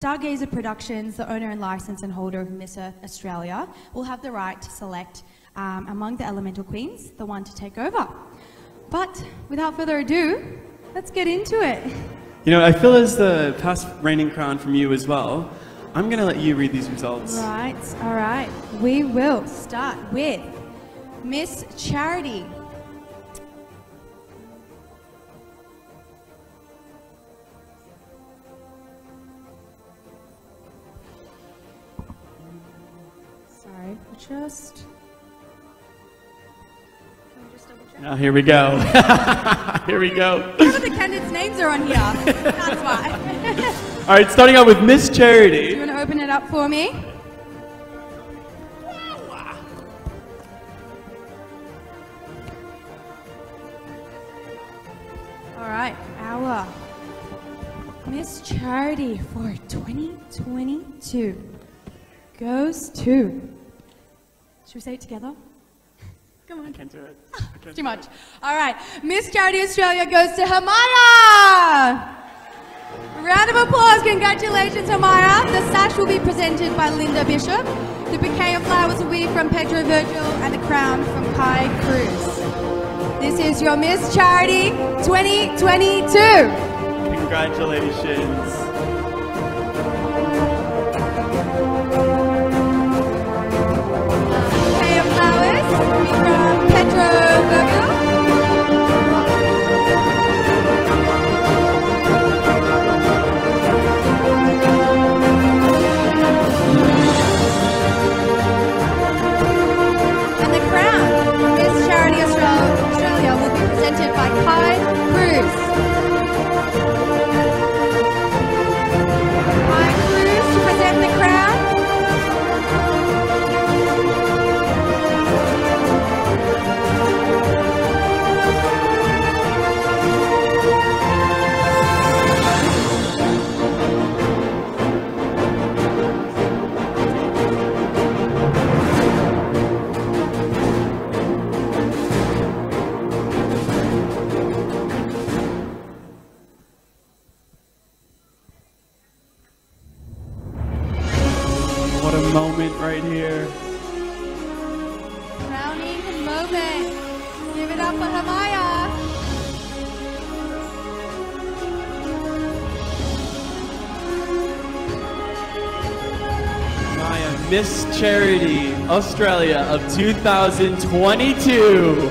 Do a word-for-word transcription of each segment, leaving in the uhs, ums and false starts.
Stargazer Productions, the owner and license and holder of Miss Earth Australia, will have the right to select um, among the Elemental Queens the one to take over. But without further ado, let's get into it. You know, I feel as the past reigning crown from you as well, I'm going to let you read these results. Right, all right. We will start with Miss Charity. Sorry, just... Now here we go. Here we go. None of the candidates' names are on here. That's why. All right, starting out with Miss Charity. Do you want to open it up for me? All right, our Miss Charity for twenty twenty-two goes to... Should we say it together? Come on. I can't do it. I can't It's too much. All right. Miss Charity Australia goes to Himaya. Round of applause. Congratulations, Himaya. The sash will be presented by Linda Bishop. The bouquet of flowers will be from Pedro Virgil and the crown from Kai Cruz. This is your Miss Charity twenty twenty-two. Congratulations. From Pedro Virgil. And the crown, Miss Charity Australia, Australia will be presented by Kai Cruz. Kai Cruz to present the crown. What a moment right here. Crowning moment. Give it up for Himaya. Himaya, Miss Charity Australia of two thousand twenty-two.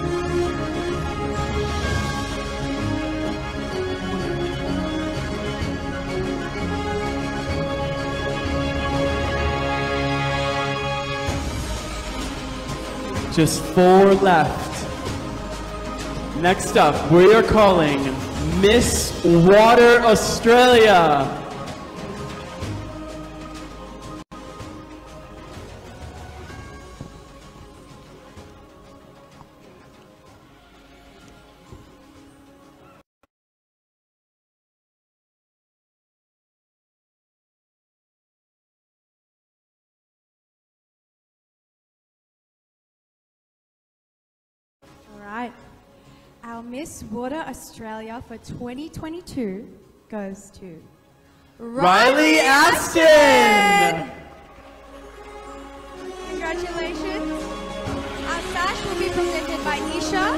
Just four left. Next up, we are calling Miss Water Australia. Right. Our Miss Water Australia for twenty twenty-two goes to Riley Aston. Congratulations. Our sash will be presented by Isha.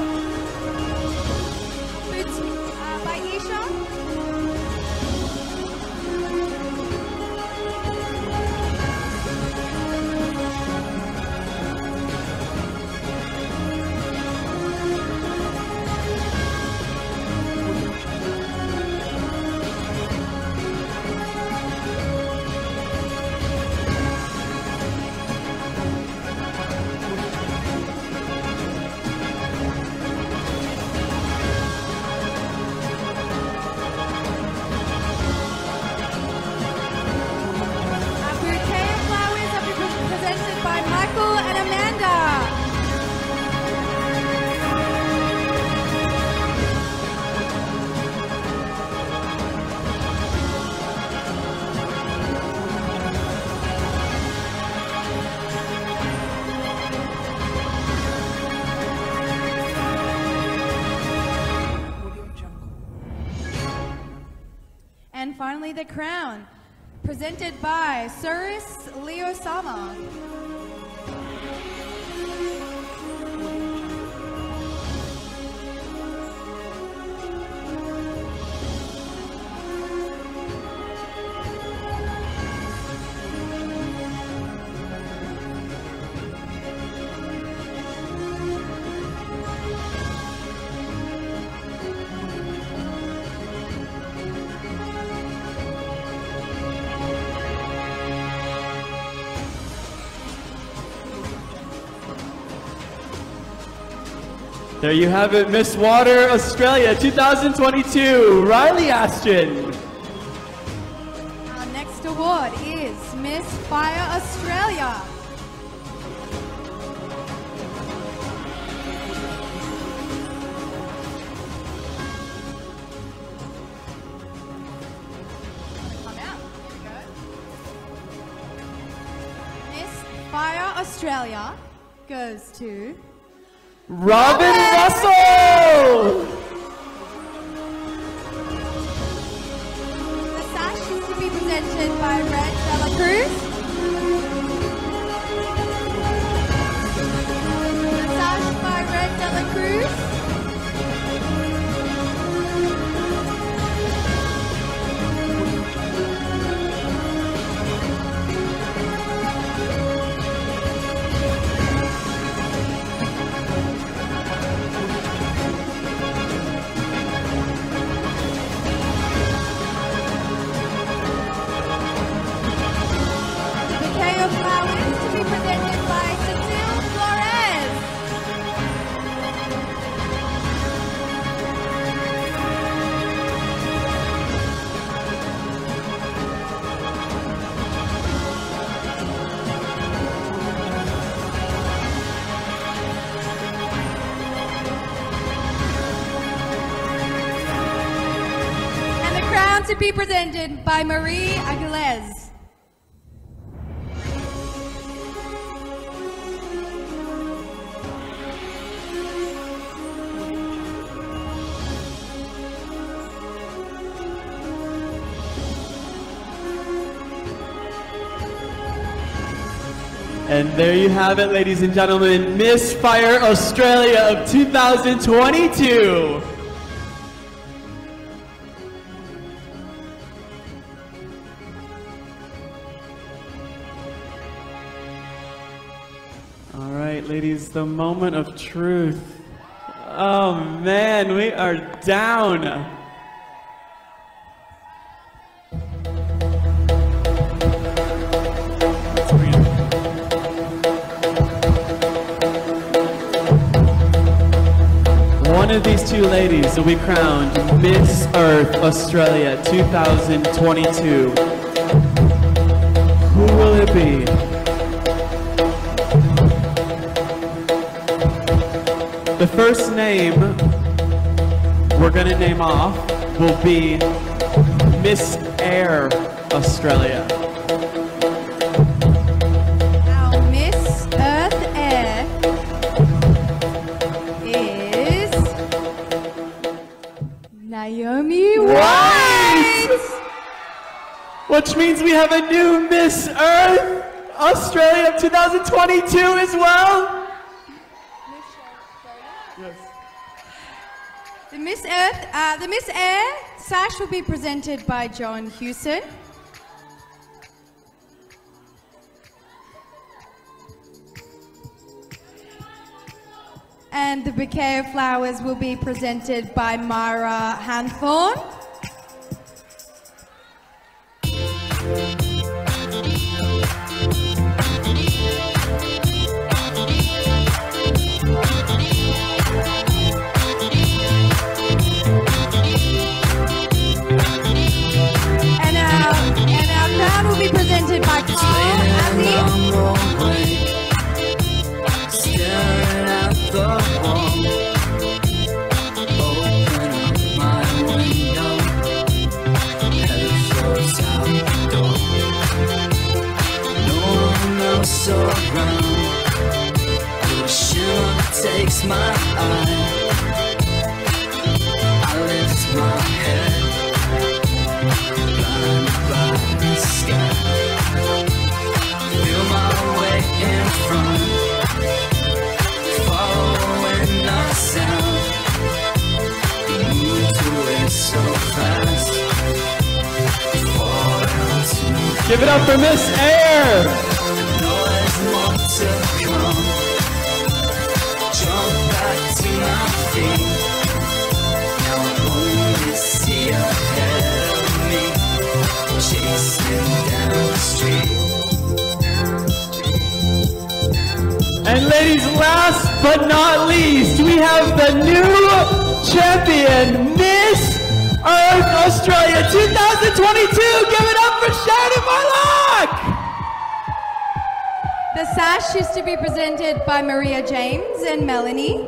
Boots uh, by Isha. And finally, the crown. presented by Suris Leo-sama. There you have it, Miss Water Australia two thousand twenty-two, Riley Aston. Our next award is Miss Fire Australia. Come out. Here we go. Miss Fire Australia goes to Robyn Russel! The sash is to be presented by Red Dela Cruz. The sash by Red Dela Cruz. To be presented by Marie Aguilez. And there you have it, ladies and gentlemen, Miss Fire Australia of two thousand twenty-two. All right, ladies, the moment of truth. Oh man, we are down. One of these two ladies will be crowned Miss Earth Australia two thousand twenty-two. Who will it be? The first name we're going to name off will be Miss Air Australia. Our Miss Earth Air is Naomie White! Which means we have a new Miss Earth Australia two thousand twenty-two as well. Yes. The Miss Earth, uh, the Miss Air sash will be presented by John Hewson. And the bouquet of flowers will be presented by Myra Hanthorne. And our, and our crown will be presented by Carl Azzi. Staring at the wall, open up my window, head first out the door. No one else around, the shimmer takes my eye. I lift my head, blinded by the sky. Give it up for Miss Air. know there's more to come. Jump back to my feet. Now I only see ahead of me, chasing down the street. And ladies, last but not least, we have the new champion, Miss Earth Australia twenty twenty-two. Give it up for Sheridan Mortlock. The sash is to be presented by Maria James and Melanie.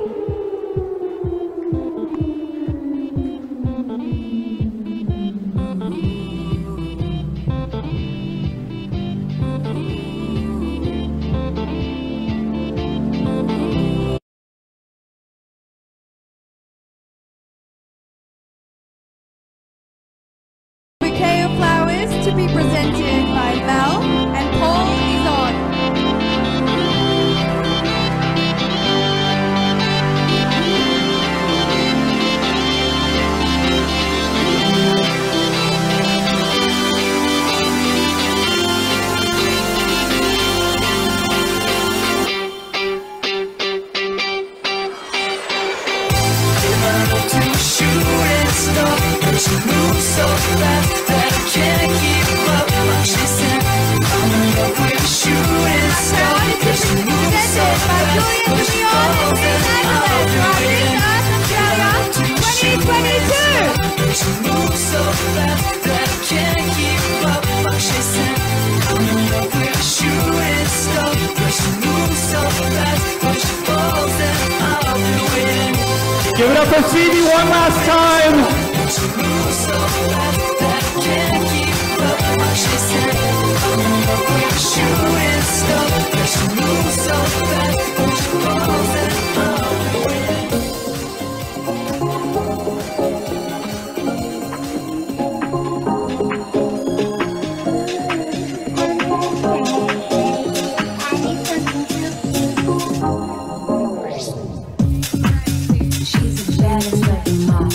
Bouquet of flowers to be presented by Mel, and Paul is on. She moves so fast that I can't keep up. She said, I'm in love with a shooting star. She moves so fast, but she falls and I'll be waiting. She moves so fast that I can't keep up. She said, I'm in love with a shooting star. She moves so fast, but she falls and I'll be waiting. Give it up for Phoebe one last time. She moves so fast that I can't keep up. She said, I'm in love with a shooting star. She moves so fast, but she falls and I'll be waiting. She's a jealous looking mom.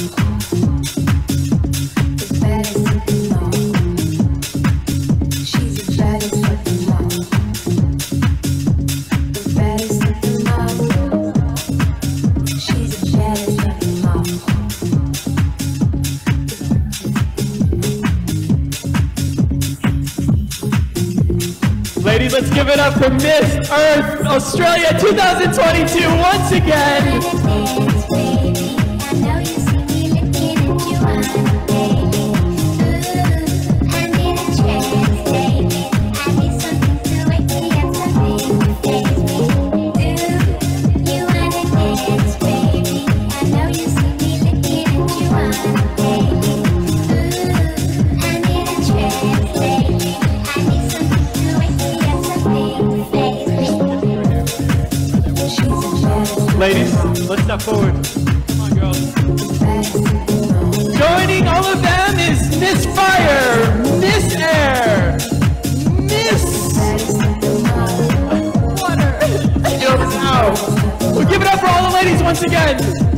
Ladies, let's give it up for Miss Earth Australia twenty twenty-two once again. Ladies, let's step forward. Come on, girls. Joining all of them is Miss Fire, Miss Air, Miss Water. Yo, now. We'll give it up for all the ladies once again.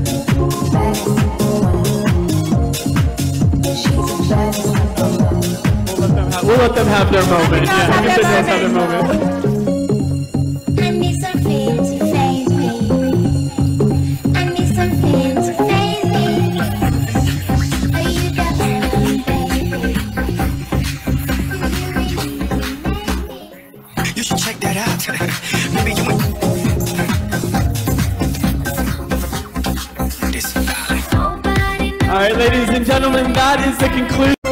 We'll let them have, we'll let them have their moment. Yeah, have let their them have their moment. moment. All right, ladies and gentlemen, that is the conclusion.